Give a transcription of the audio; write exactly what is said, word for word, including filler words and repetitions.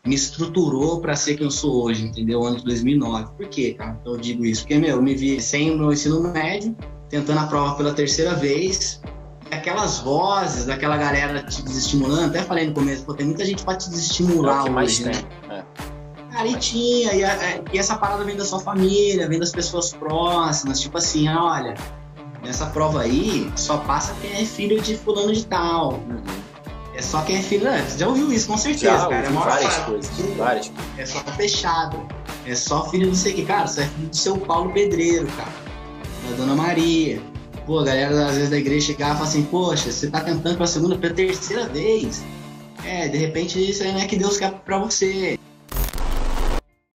me estruturou para ser quem eu sou hoje, entendeu? Ano de dois mil e nove. Por quê, cara? Eu digo isso porque, meu, eu me vi sem o meu ensino médio, tentando a prova pela terceira vez, aquelas vozes daquela galera te desestimulando, até falei no começo, pô, tem muita gente para te desestimular é o que mais hoje, tem. né? É. Cara, e tinha, e, a, e essa parada vem da sua família, vem das pessoas próximas, tipo assim, olha, nessa prova aí, só passa quem é filho de fulano de tal. Uhum. É só quem é filho, né? Você já ouviu isso, com certeza, já, cara. É uma várias parada, coisas, várias. É só fechado. É só filho de não sei o que, cara. Você é filho do seu Paulo Pedreiro, cara. Da Dona Maria. Pô, a galera às vezes da igreja chegava e falava assim, poxa, você tá tentando pela segunda, pela terceira vez. É, de repente isso aí não é que Deus quer pra você.